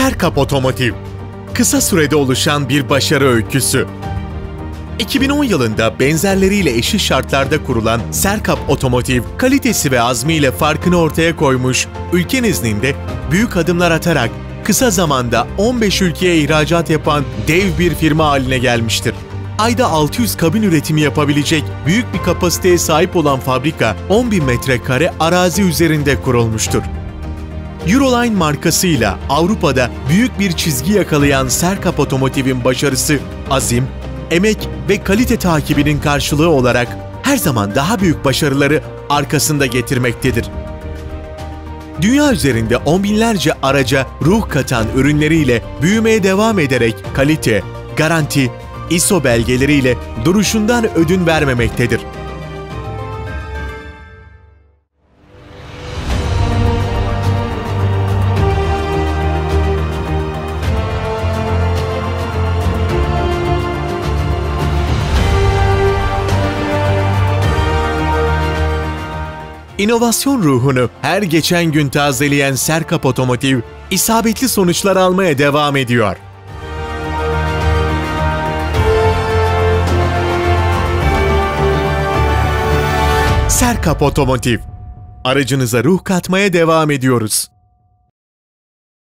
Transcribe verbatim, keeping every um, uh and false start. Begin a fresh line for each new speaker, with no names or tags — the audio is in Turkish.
Serkap Otomotiv, kısa sürede oluşan bir başarı öyküsü. iki bin on yılında benzerleriyle eşit şartlarda kurulan Serkap Otomotiv, kalitesi ve azmiyle farkını ortaya koymuş, ülke nezdinde büyük adımlar atarak kısa zamanda on beş ülkeye ihracat yapan dev bir firma haline gelmiştir. Ayda altı yüz kabin üretimi yapabilecek büyük bir kapasiteye sahip olan fabrika on bin metrekare arazi üzerinde kurulmuştur. Euroline markasıyla Avrupa'da büyük bir çizgi yakalayan Serkap Otomotiv'in başarısı, azim, emek ve kalite takibinin karşılığı olarak her zaman daha büyük başarıları arkasında getirmektedir. Dünya üzerinde on binlerce araca ruh katan ürünleriyle büyümeye devam ederek kalite, garanti, I S O belgeleriyle duruşundan ödün vermemektedir. İnovasyon ruhunu her geçen gün tazeleyen Serkap Otomotiv, isabetli sonuçlar almaya devam ediyor. Serkap Otomotiv, aracınıza ruh katmaya devam ediyoruz.